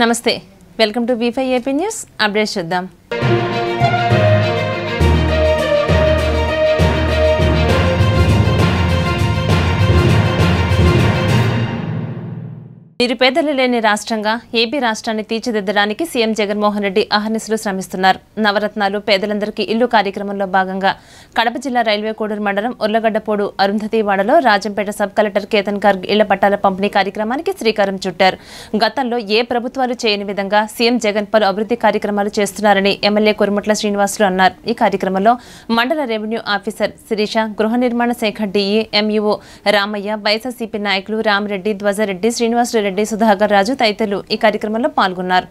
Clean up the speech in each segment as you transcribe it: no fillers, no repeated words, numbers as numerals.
నమస్తే, welcome to V5 AP news. Updates చూద్దాం. నిరుపేదలు లేని రాష్ట్రంగా ఏపీ రాష్ట్రాన్ని తీర్చిదిద్దడానికి సీఎం జగన్మోహన్ రెడ్డి అహర్నిశలు శ్రమిస్తున్నారు. నవరత్నాలు పేదలందరికీ ఇల్లు కార్యక్రమంలో భాగంగా కడప జిల్లా రైల్వే కోడూరు మండలం ఉర్లగడ్డపోడు అరుంధతివాడలో రాజంపేట సబ్ కలెక్టర్ కేతన్ గార్గ్ ఇళ్ల పట్టాల పంపిణీ కార్యక్రమానికి శ్రీకారం చుట్టారు. గతంలో ఏ ప్రభుత్వాలు చేయని విధంగా సీఎం జగన్ పలు అభివృద్ధి కార్యక్రమాలు చేస్తున్నారని ఎమ్మెల్యే కురుముట్ల శ్రీనివాసులు అన్నారు. ఈ కార్యక్రమంలో మండల రెవెన్యూ ఆఫీసర్ శిరీష, గృహ నిర్మాణ శాఖ DE MUO రామయ్య, వైఎస్ఆర్సీపీ నాయకులు రామరెడ్డి, ధ్వజరెడ్డి, శ్రీనివాసులు రెడ్డి, సుధాకర్ రాజు తదితరులు ఈ కార్యక్రమంలో పాల్గొన్నారు.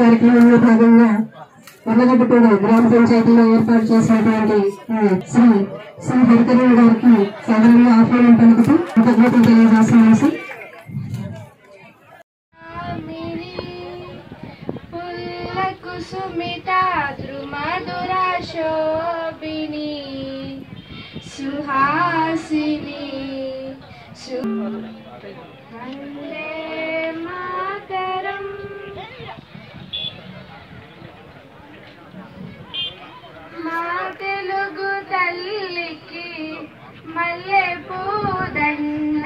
గ్రామ పంచాయతీలో ఏర్పాటు చేసినటువంటి శ్రీ హరికరణ్ గారికి సాధారణ ఆహ్వానం పలుకుతూ కృతజ్ఞతలు తెలియజేస్తున్నాను. సుహాసిని వందే మాతరం. మా తెలుగు తల్లికి మల్లె పూదండ,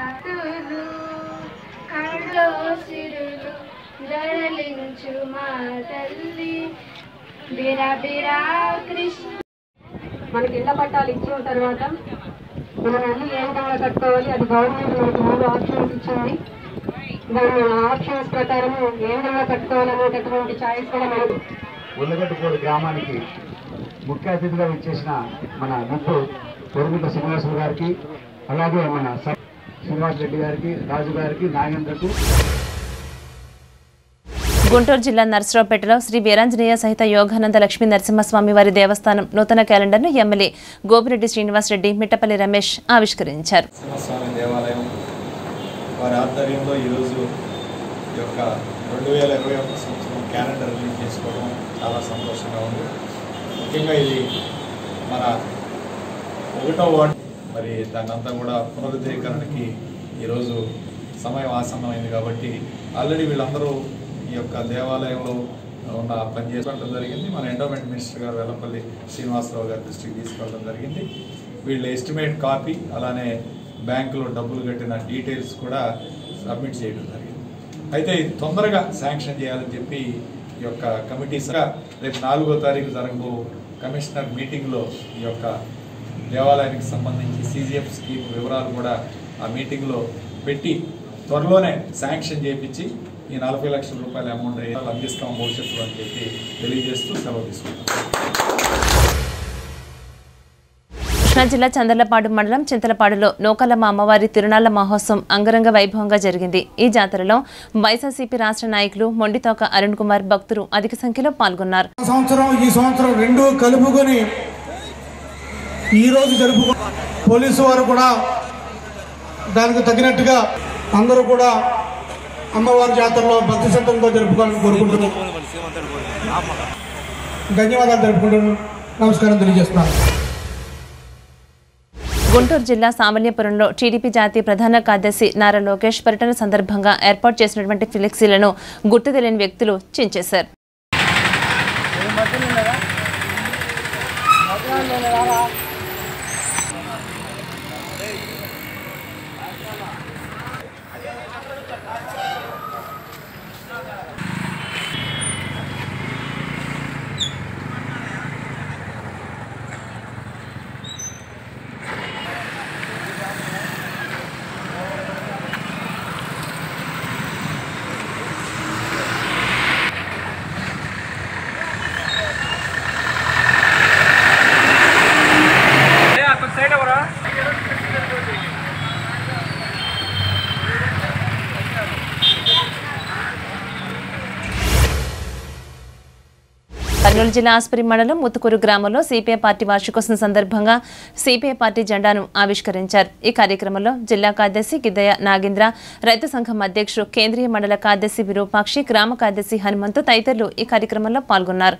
కళ్ళో సిరులు దొరలించు మా తల్లి బిరా కృష్ణ. మనకి ఇళ్ల పట్టాలు ఇచ్చిన తర్వాత మనం అన్ని ఏ విధంగా కట్టుకోవాలి, అది గవర్నమెంట్ మనకు 3 ఆప్షన్స్ ఇచ్చింది. దాని ఆప్షన్స్ ప్రకారం ఏ విధంగా కట్టుకోవాలనేటటువంటి ఛాయిస్ కూడా మనకు. ఉర్లగడ్డపోడు గ్రామానికి ముఖ్య అతిథిగా విచ్చేసిన మన ముప్పు కొరుముట్ల శ్రీనివాసులు గారికి, అలాగే మన శ్రీనివాస్ రెడ్డి గారికి, రాజు గారికి, నాగేంద్రకు. గుంటూరు జిల్లా నర్సరావుపేటలో శ్రీ వీరాంజనేయ సహిత యోగానంద లక్ష్మీ నరసింహస్వామి వారి దేవస్థానం నూతన క్యాలెండర్ను ఎమ్మెల్యే గోపిరెడ్డి శ్రీనివాస్ రెడ్డి, మిట్టపల్లి రమేష్ ఆవిష్కరించారు. దేవాలయం వారి ఆధ్వర్యంలో ఈరోజు ఈ యొక్క 2021 సంవత్సరం క్యాలెండర్ రిలీజ్ చేసుకోవడం చాలా సంతోషంగా ఉంది. ముఖ్యంగా ఇది మన 1వ వార్డు, మరి దాన్ని అంతా కూడా పునరుద్ధరీకరణకి ఈరోజు సమయం ఆసన్నమైంది. కాబట్టి ఆల్రెడీ వీళ్ళందరూ ఈ యొక్క దేవాలయంలో ఉన్న పని చేసుకోవడం జరిగింది. మన ఎండోమెంట్ మినిస్టర్ గారు వెల్లంపల్లి శ్రీనివాసరావు గారి దృష్టికి తీసుకెళ్ళడం జరిగింది. వీళ్ళ ఎస్టిమేట్ కాపీ, అలానే బ్యాంకులో డబ్బులు కట్టిన డీటెయిల్స్ కూడా సబ్మిట్ చేయడం జరిగింది. అయితే ఇది తొందరగా శాంక్షన్ చేయాలని చెప్పి ఈ యొక్క కమిటీస్ రేపు 4వ తారీఖు జరగబో కమిషనర్ మీటింగ్లో ఈ యొక్క దేవాలయానికి సంబంధించి CGF స్కీమ్ వివరాలు కూడా ఆ మీటింగ్లో పెట్టి త్వరలోనే శాంక్షన్ చేయించి ఈ 40 లక్షల రూపాయల అమౌంట్ అందిస్తాం భవిష్యత్తులో అని చెప్పి తెలియజేస్తూ సెలవు తీసుకుంటాం. కృష్ణా జిల్లా చందర్లపాడు మండలం చింతలపాడులో నూకాలమ్మ అమ్మవారి తిరునాళ్ల మహోత్సవం అంగరంగ వైభవంగా జరిగింది. ఈ జాతరలో వైఎస్ఆర్సీపీ రాష్ట్ర నాయకులు మొండితోక అరుణ్ కుమార్, భక్తులు అధిక సంఖ్యలో పాల్గొన్నారు. ఈ సంవత్సరం రెండు కలుపుకొని ఈరోజు జరుపుకో. పోలీసు వారు కూడా దానికి తగినట్టుగా అందరూ కూడా అమ్మవారి జాతరలో భక్తి శ్రద్ధలతో జరుపుకోవాలని కోరుకుంటున్నాను. ధన్యవాదాలు తెలుపుకుంటున్నాను. నమస్కారం తెలియజేస్తున్నాను. గుంటూరు జిల్లా సామల్యపురంలో టీడీపీ జాతీయ ప్రధాన కార్యదర్శి నారా లోకేష్ పర్యటన సందర్భంగా ఏర్పాటు చేసినటువంటి ఫ్లెక్సీలను గుర్తు తెలియని వ్యక్తులు చించేశారు. కర్నూలు జిల్లా ఆస్పరి మండలం ముత్తుకూరు గ్రామంలో సిపిఐ పార్టీ వార్షికోత్సవం సందర్భంగా సిపిఐ పార్టీ జెండాను ఆవిష్కరించారు. ఈ కార్యక్రమంలో జిల్లా కార్యదర్శి గిద్దయ్య నాగేంద్ర, రైతు సంఘం అధ్యక్షుడు, కేంద్రీయ మండల కార్యదర్శి విరూపాక్షి, గ్రామ కార్యదర్శి హనుమంతు తదితరులు ఈ కార్యక్రమంలో పాల్గొన్నారు.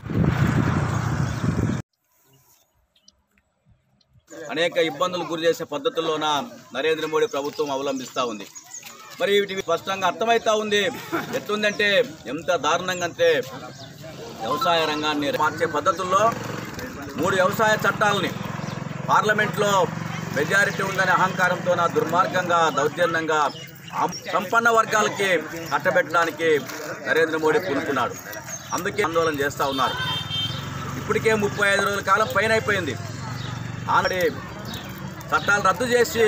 అనేక ఇబ్బందులు గురి చేసే పద్ధతుల్లోన నరేంద్ర మోడీ ప్రభుత్వం అవలంబిస్తూ ఉంది. మరి వీటికి స్పష్టంగా అర్థమవుతా ఉంది. ఎట్లుందంటే ఎంత దారుణంగా అంటే వ్యవసాయ రంగాన్ని మార్చే పద్ధతుల్లో 3 వ్యవసాయ చట్టాలని పార్లమెంట్లో మెజారిటీ ఉందనే అహంకారంతో దుర్మార్గంగా దౌర్జన్యంగా సంపన్న వర్గాలకి కట్టబెట్టడానికి నరేంద్ర మోడీ పూనుకున్నాడు. అందుకే ఆందోళన చేస్తూ ఉన్నారు. ఇప్పటికే 35 రోజుల కాలం పైన అయిపోయింది. ఆల్రెడీ చట్టాలు రద్దు చేసి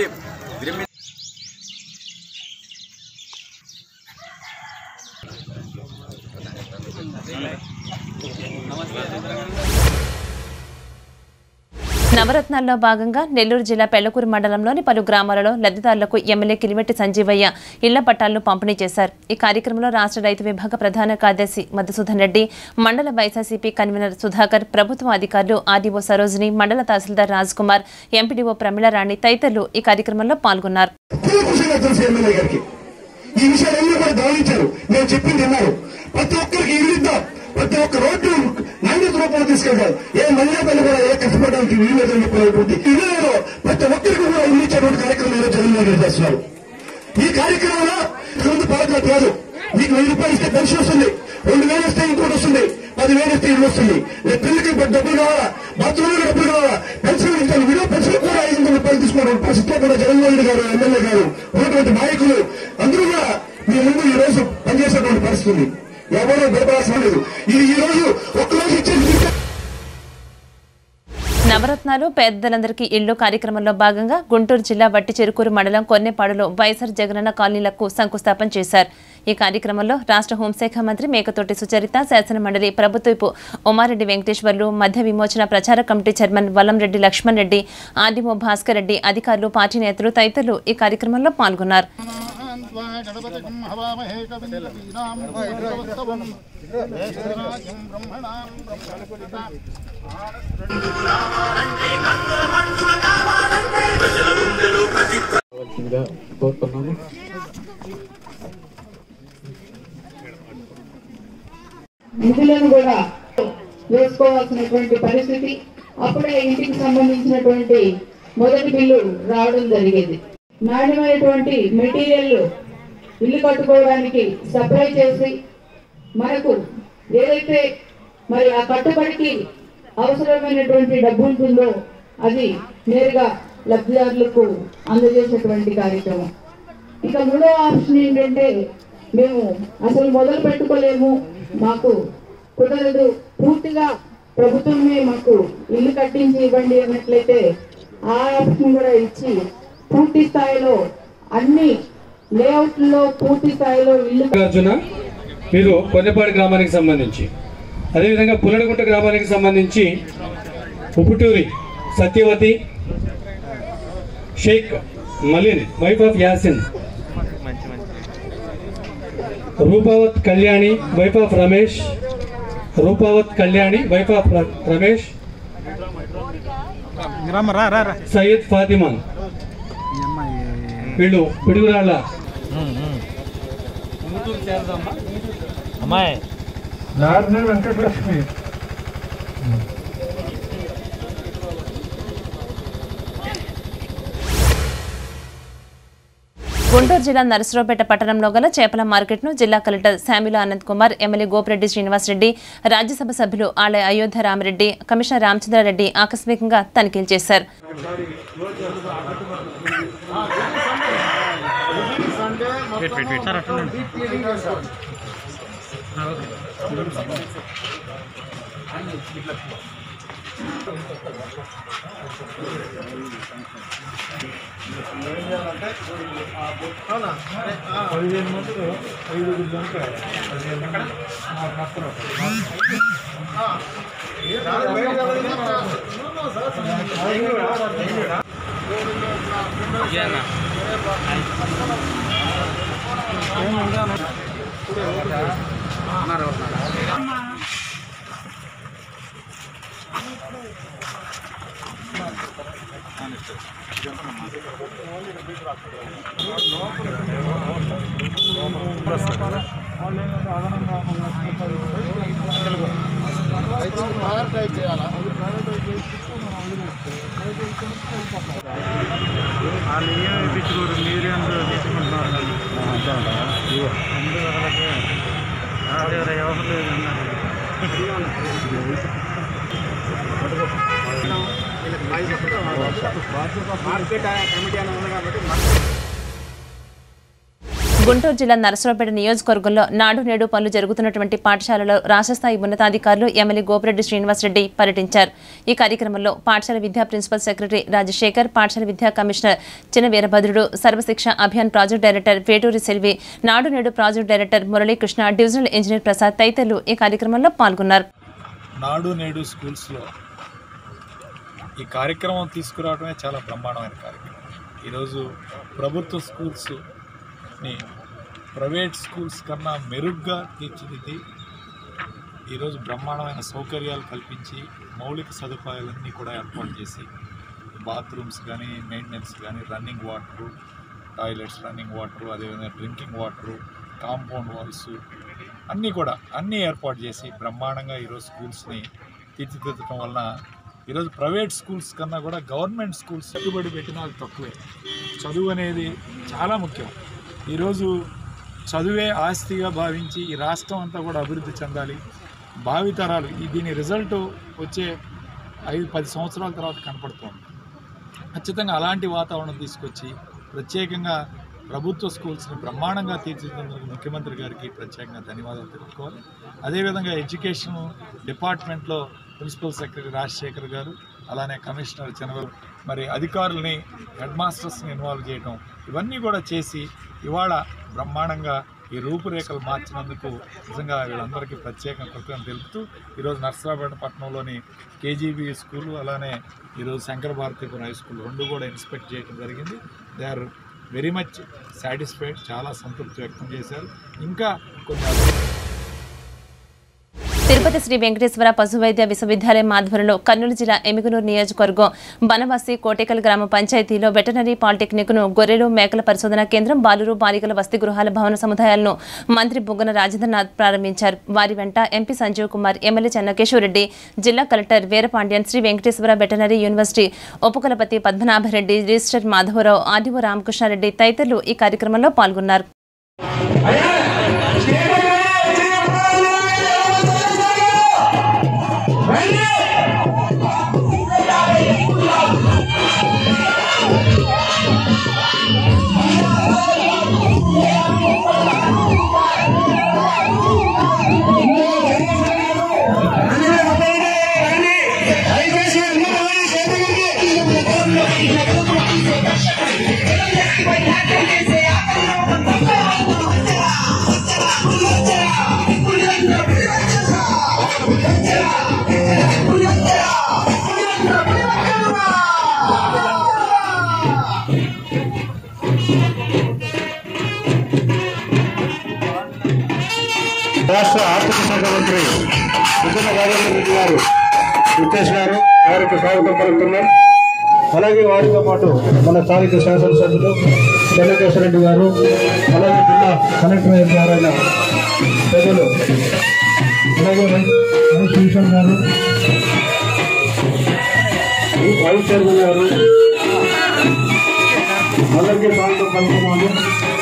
నవరత్నాల్లో భాగంగా నెల్లూరు జిల్లా పెళ్లకూరు మండలంలోని పలు గ్రామాలలో లబ్ధిదారులకు ఎమ్మెల్యే కిలిమెట్టి సంజీవయ్య ఇళ్ల పట్టాలను పంపిణీ చేశారు. ఈ కార్యక్రమంలో రాష్ట్ర రైతు విభాగ ప్రధాన కార్యదర్శి మధుసూదన్ రెడ్డి, మండల వైఎస్ఆర్సీపీ కన్వీనర్ సుధాకర్, ప్రభుత్వ అధికారులు ఆర్డీఓ సరోజిని, మండల తహసీల్దార్ రాజ్ కుమార్, ఎంపీడీఓ ప్రమిళారాణి తదితరులు ఈ కార్యక్రమంలో పాల్గొన్నారు. ప్రతి ఒక్క రోడ్డు నాణ్యత రూపంలో తీసుకెళ్తారు. ఏ మహిళా పని కూడా ఏ కష్టపడడానికి వీలు లేదని చెప్పినటువంటి ఇళ్లలో ప్రతి ఒక్కరికి కూడా ఇల్లు ఇచ్చేటువంటి కార్యక్రమం ఈరోజు జగన్మోహన్ రెడ్డి చేస్తున్నారు. ఈ కార్యక్రమంలో ముందు పాలకులు కాదు, మీకు 1000 రూపాయలు ఇస్తే పెన్షన్ వస్తుంది, 2000 ఇస్తే ఇంకోటి వస్తుంది, 10,000 ఇస్తే ఇల్లు వస్తుంది. పెళ్లికి డబ్బులు కావాలా, బాత్రూమ్ డబ్బులు కావాలా, పెన్షన్ ఇస్తాను, విడో పెన్షన్ కూడా 500 రూపాయలు తీసుకోవడం పరిస్థితిలో కూడా జగన్మోహన్ రెడ్డి గారు, ఎమ్మెల్యే గారు, ఉన్నటువంటి నాయకులు అందరూ కూడా మీ ముందు ఈ రోజు పనిచేసేటువంటి పరిస్థితి ఉంది. ఎవరో భయపడాల్సిన లేదు. ఇది ఈ రోజు ఒక్కరోజు ఇచ్చేది. నవరత్నాలు పేదలందరికీ ఇళ్లు కార్యక్రమంలో భాగంగా గుంటూరు జిల్లా వట్టి చెరుకూరు మండలం కొన్నేపాడులో వైఎస్ఆర్ జగనన్న కాలనీలకు శంకుస్థాపన చేశారు. ఈ కార్యక్రమంలో రాష్ట్ర హోంశాఖ మంత్రి మేకతోటి సుచరిత, శాసనమండలి ప్రభుత్వపు ఉమారెడ్డి వెంకటేశ్వర్లు, మధ్య విమోచన ప్రచార committee chairman Vallamreddy Lakshman Reddy, RDO Bhaskar Reddy, అధికారులు, పార్టీ నేతలు తదితరులు ఈ కార్యక్రమంలో పాల్గొన్నారు. నిధులను కూడా వేసుకోవాల్సినటువంటి పరిస్థితి. అప్పుడే ఇంటికి సంబంధించినటువంటి మొదటి బిల్లు రావడం జరిగేది. నాణ్యమైనటువంటి మెటీరియల్ ఇల్లు కట్టుకోవడానికి సప్లై చేసి మనకు ఏదైతే మరి ఆ కట్టుబడికి అవసరమైనటువంటి డబ్బు ఉంటుందో అది నేరుగా లబ్ధిదారులకు అందజేసేటువంటి కార్యక్రమం. ఇక 3వ ఆప్షన్ ఏంటంటే మేము అసలు మొదలు పెట్టుకోలేము, మాకు కుదరదు, పూర్తిగా ప్రభుత్వమే మాకు ఇల్లు కట్టించి ఇవ్వండి అన్నట్లయితే ఆ ఆప్షన్ కూడా ఇచ్చి పూర్తి స్థాయిలో అన్ని లేఅవుట్లో పూర్తి స్థాయిలో ఇల్లు. మీరు కొన్నేపాడు గ్రామానికి సంబంధించి, అదేవిధంగా పుల్లడగుంట గ్రామానికి సంబంధించి Uputuri Satyavathi Sheikh Malin wife of Yasin, Rupavath Kalyani wife of Ramesh, Rupavath Kalyani wife of Ramesh, Syed Fatima, వీళ్ళు పిడుగురాళ్ళ అమ్మాయి వెంకటలక్ష్మి. గుంటూరు జిల్లా నరసరావుపేట పట్టణంలో గల చేపల మార్కెట్ను జిల్లా కలెక్టర్ శామ్యుల ఆనంద్ కుమార్, ఎమ్మెల్యే గోపిరెడ్డి శ్రీనివాసరెడ్డి, రాజ్యసభ సభ్యులు ఆలయ అయోధ్య రామరెడ్డి, కమిషనర్ రామచంద్రారెడ్డి ఆకస్మికంగా తనిఖీలు చేశారు. గుంటూరు జిల్లా నరసరావుపేట నియోజకవర్గంలో నాడు నేడు పనులు జరుగుతున్నటువంటి పాఠశాలలో రాష్ట్ర స్థాయి ఉన్నతాధికారులు ఎమ్మెల్యే గోపిరెడ్డి శ్రీనివాసరెడ్డి పర్యటించారు. ఈ కార్యక్రమంలో పాఠశాల విద్యా ప్రిన్సిపల్ సెక్రటరీ రాజశేఖర్, పాఠశాల విద్యా commissioner Chinna Veerabhadrudu, Sarva Shiksha Abhiyan project director Veturi Selvi, Nadu Nedu project director Muralikrishna, divisional engineer Prasad తదితరులు ఈ కార్యక్రమంలో పాల్గొన్నారు. నాడు నేడు స్కూల్స్లో ఈ కార్యక్రమం తీసుకురావడమే చాలా బ్రహ్మాండమైన కార్యక్రమం. ఈరోజు ప్రభుత్వ స్కూల్స్ని ప్రైవేట్ స్కూల్స్ కన్నా మెరుగ్గా తీర్చిదిద్ది ఈరోజు బ్రహ్మాండమైన సౌకర్యాలు కల్పించి మౌలిక సదుపాయాలన్నీ కూడా ఏర్పాటు చేసి బాత్రూమ్స్ కానీ, మెయింటెనెన్స్ కానీ, running water, toilets, running water, అదేవిధంగా డ్రింకింగ్ వాటరు, కాంపౌండ్ వాల్స్ అన్నీ ఏర్పాటు చేసి బ్రహ్మాండంగా ఈరోజు స్కూల్స్ని తీర్చిదిద్దడం వలన ఈరోజు ప్రైవేట్ స్కూల్స్ కన్నా కూడా గవర్నమెంట్ స్కూల్స్ పెట్టుబడి పెట్టినా తక్కువే. చదువు అనేది చాలా ముఖ్యం. ఈరోజు చదువే ఆస్తిగా భావించి ఈ రాష్ట్రం అంతా కూడా అభివృద్ధి చెందాలి. భావితరాలు దీని రిజల్ట్ వచ్చే 5-10 సంవత్సరాల తర్వాత కనపడుతుంది. ఖచ్చితంగా అలాంటి వాతావరణం తీసుకొచ్చి ప్రత్యేకంగా ప్రభుత్వ స్కూల్స్ని బ్రహ్మాండంగా తీర్చిదిద్దేందుకు ముఖ్యమంత్రి గారికి ప్రత్యేకంగా ధన్యవాదాలు తెలుపుకోవాలి. అదేవిధంగా ఎడ్యుకేషన్ డిపార్ట్మెంట్లో ప్రిన్సిపల్ సెక్రటరీ రాజశేఖర్ గారు, అలానే కమిషనర్ చనవరు, మరి అధికారులని, హెడ్ మాస్టర్స్ని ఇన్వాల్వ్ చేయడం, ఇవన్నీ కూడా చేసి ఇవాళ బ్రహ్మాండంగా ఈ రూపురేఖలు మార్చినందుకు నిజంగా వీళ్ళందరికీ ప్రత్యేకంగా కృతజ్ఞతలు తెలుపుతూ ఈరోజు నర్సరావుపేట పట్టణంలోని కేజీబీ స్కూలు, అలానే ఈరోజు శంకర భారతీపురం హై స్కూల్ 2 కూడా ఇన్స్పెక్ట్ చేయడం జరిగింది. They are very much satisfied, చాలా సంతృప్తి వ్యక్తం చేశారు. ఇంకా కొన్ని తిరుపతి శ్రీ వెంకటేశ్వర పశు వైద్య విశ్వవిద్యాలయం ఆధ్వర్యంలో కర్నూలు జిల్లా ఎమిగనూరు నియోజకవర్గం బనవాసి కోటేకల్ గ్రామ పంచాయతీలో వెటనరీ పాలిటెక్నిక్ను, గొర్రెలు మేకల పరిశోధనా కేంద్రం, బాలురు బాలికల వసతి గృహాల భవన సముదాయాలను మంత్రి బుగ్గన రాజేంద్రనాథ్ ప్రారంభించారు. వారి వెంట ఎంపీ సంజీవ్ కుమార్, ఎమ్మెల్యే చెన్నకేశ్వరరెడ్డి, జిల్లా collector Veerapandian, Sri Venkateswara veterinary university ఉపకులపతి పద్మనాభరెడ్డి, రిజిస్టర్ మాధవరావు, ఆర్డీఓ రామకృష్ణారెడ్డి తదితరులు ఈ కార్యక్రమంలో పాల్గొన్నారు. రాష్ట్ర ఆర్థిక శాఖ మంత్రి బుగ్గన రాజేంద్రరెడ్డి గారు విచ్చేసినారు. వారికి స్వాగతం పలుకుతున్నాం. అలాగే వారితో పాటు మన స్థానిక శాసనసభ్యులు చెన్నకేశ్వరరెడ్డి గారు, అలాగే జిల్లా కలెక్టర్ గారైన పెద్దలు, అలాగే భూషణ్ గారు, వైస్ చైర్మన్ గారు, అందరికీ స్వాగతం పలుకుతున్నాము.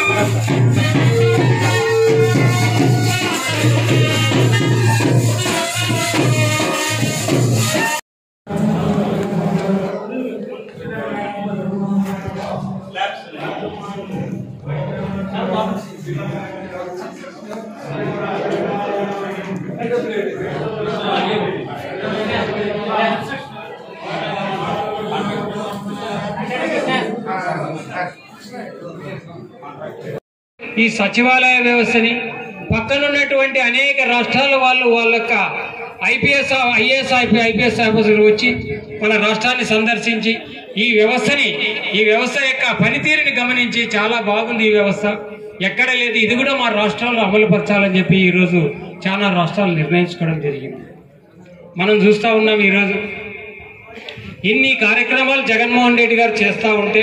ఈ సచివాలయ వ్యవస్థని పక్కనున్నటువంటి అనేక రాష్ట్రాల వాళ్ళ యొక్క ఐఏఎస్ ఆఫీసర్లు వచ్చి మన రాష్ట్రాన్ని సందర్శించి ఈ వ్యవస్థ యొక్క పనితీరుని గమనించి చాలా బాగుంది ఈ వ్యవస్థ, ఎక్కడ లేదు, ఇది కూడా మా రాష్ట్రాల్లో అమలుపరచాలని చెప్పి ఈరోజు చాలా రాష్ట్రాలు నిర్ణయించుకోవడం జరిగింది. మనం చూస్తూ ఉన్నాం ఈరోజు ఇన్ని కార్యక్రమాలు జగన్మోహన్ రెడ్డి గారు చేస్తూ ఉంటే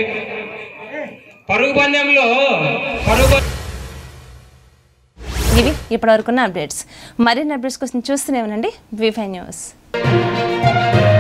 ఇవి ఇప్పటివరకున్న అప్డేట్స్. మరిన్ని అప్డేట్స్ కోసం చూస్తూనే ఉండండి V5 న్యూస్.